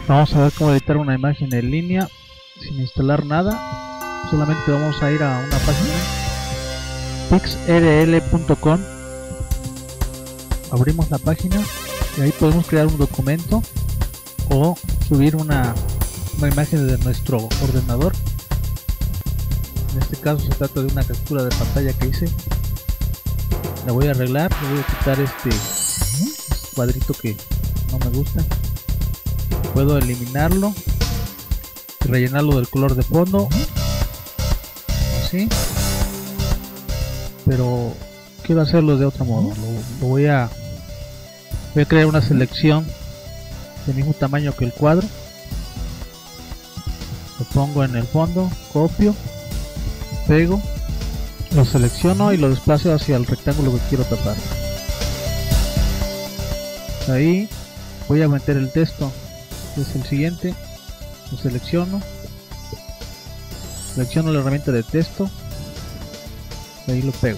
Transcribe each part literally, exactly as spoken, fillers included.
Vamos a ver cómo editar una imagen en línea sin instalar nada. Solamente vamos a ir a una página pixrl punto com. Abrimos la página y ahí podemos crear un documento o subir una, una imagen de nuestro ordenador. En este caso se trata de una captura de pantalla que hice. La voy a arreglar, le voy a quitar este, este cuadrito que no me gusta. Puedo eliminarlo y rellenarlo del color de fondo, así, pero quiero hacerlo de otro modo. Lo, lo voy a voy a crear una selección del mismo tamaño que el cuadro, lo pongo en el fondo, copio, pego, lo selecciono y lo desplazo hacia el rectángulo que quiero tapar. Ahí voy a meter el texto, que es el siguiente. Lo selecciono, selecciono la herramienta de texto, ahí lo pego.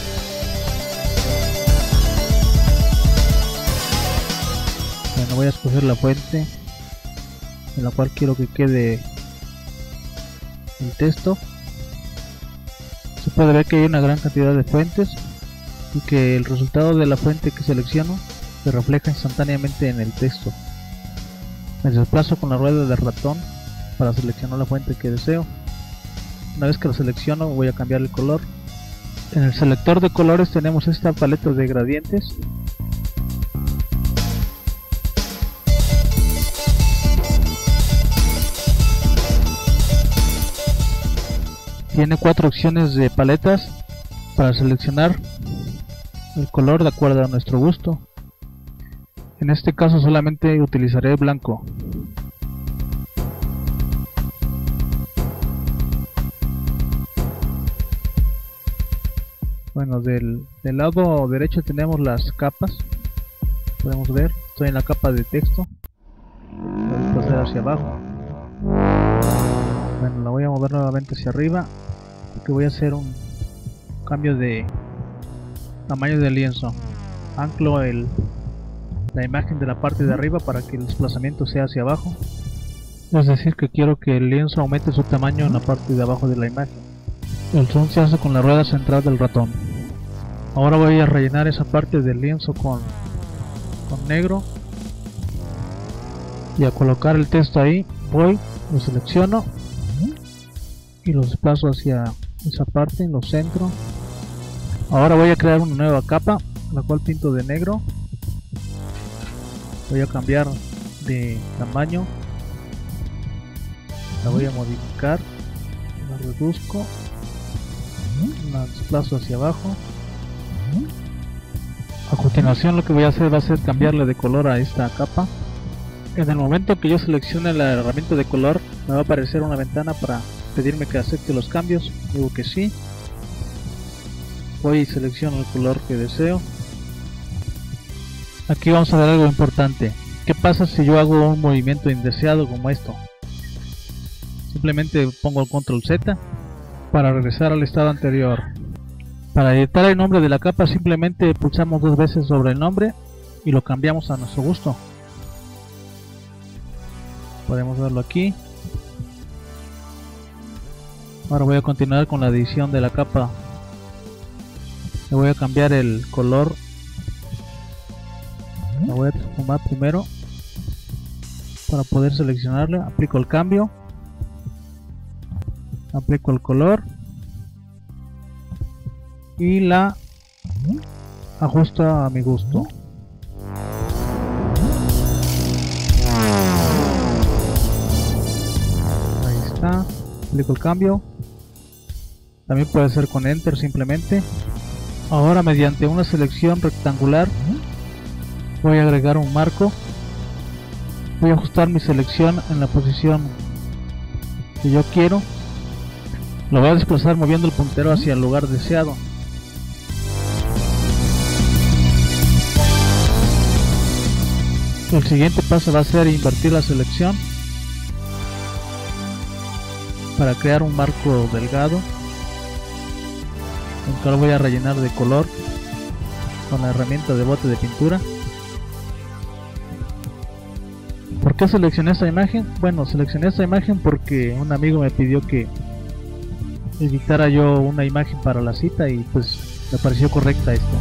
Bueno, voy a escoger la fuente en la cual quiero que quede el texto. Se puede ver que hay una gran cantidad de fuentes y que el resultado de la fuente que selecciono se refleja instantáneamente en el texto. Me desplazo con la rueda del ratón para seleccionar la fuente que deseo. Una vez que la selecciono, voy a cambiar el color. En el selector de colores tenemos esta paleta de gradientes. Tiene cuatro opciones de paletas para seleccionar el color de acuerdo a nuestro gusto. En este caso solamente utilizaré blanco. Bueno, del, del lado derecho tenemos las capas. Podemos ver, estoy en la capa de texto. Voy a desplazar hacia abajo. Bueno, la voy a mover nuevamente hacia arriba, porque voy a hacer un cambio de tamaño del lienzo. Anclo el, la imagen de la parte de arriba para que el desplazamiento sea hacia abajo. Es decir, que quiero que el lienzo aumente su tamaño en la parte de abajo de la imagen. El zoom se hace con la rueda central del ratón. Ahora voy a rellenar esa parte del lienzo con, con negro y a colocar el texto ahí. Voy, lo selecciono y lo desplazo hacia esa parte, lo centro. Ahora voy a crear una nueva capa, la cual pinto de negro. Voy a cambiar de tamaño, la voy a modificar, la reduzco, la desplazo hacia abajo. A continuación lo que voy a hacer va a ser cambiarle de color a esta capa. En el momento que yo seleccione la herramienta de color, me va a aparecer una ventana para pedirme que acepte los cambios. Digo que sí. Voy y selecciono el color que deseo. Aquí vamos a ver algo importante. ¿Qué pasa si yo hago un movimiento indeseado como esto? Simplemente pongo el control Z para regresar al estado anterior. Para editar el nombre de la capa simplemente pulsamos dos veces sobre el nombre y lo cambiamos a nuestro gusto. Podemos verlo aquí. Ahora voy a continuar con la edición de la capa. Le voy a cambiar el color. La voy a transformar primero para poder seleccionarle. Aplico el cambio, aplico el color y la ajusto a mi gusto. Ahí está. Aplico el cambio. También puede ser con Enter simplemente. Ahora, mediante una selección rectangular, voy a agregar un marco. Voy a ajustar mi selección en la posición que yo quiero. Lo voy a desplazar moviendo el puntero hacia el lugar deseado. El siguiente paso va a ser invertir la selección para crear un marco delgado, el cual voy a rellenar de color con la herramienta de bote de pintura. ¿Por qué seleccioné esta imagen? Bueno, seleccioné esta imagen porque un amigo me pidió que editara yo una imagen para la cita y pues me pareció correcta esta.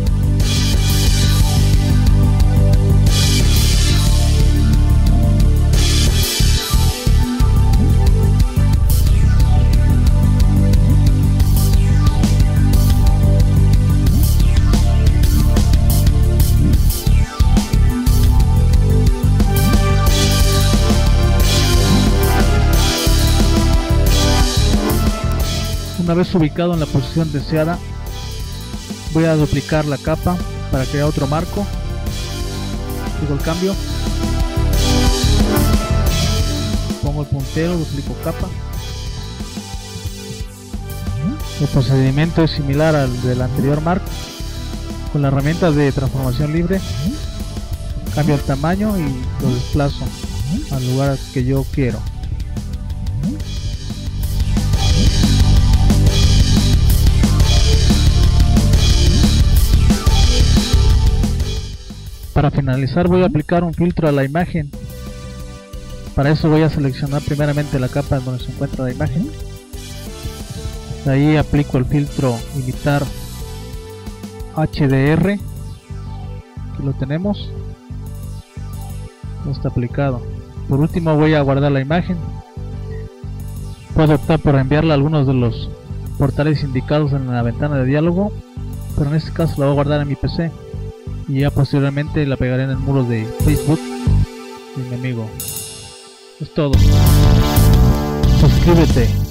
Una vez ubicado en la posición deseada, voy a duplicar la capa para crear otro marco. Hago el cambio, pongo el puntero, duplico capa. El procedimiento es similar al del anterior marco. Con la herramienta de transformación libre, cambio el tamaño y lo desplazo al lugar que yo quiero. Para finalizar voy a aplicar un filtro a la imagen. Para eso voy a seleccionar primeramente la capa donde se encuentra la imagen. De ahí aplico el filtro imitar H D R. Aquí lo tenemos. Ya está aplicado. Por último voy a guardar la imagen. Puedo optar por enviarla a algunos de los portales indicados en la ventana de diálogo, pero en este caso la voy a guardar en mi P C. Y ya posteriormente la pegaré en el muro de Facebook de mi amigo. Es todo. Suscríbete.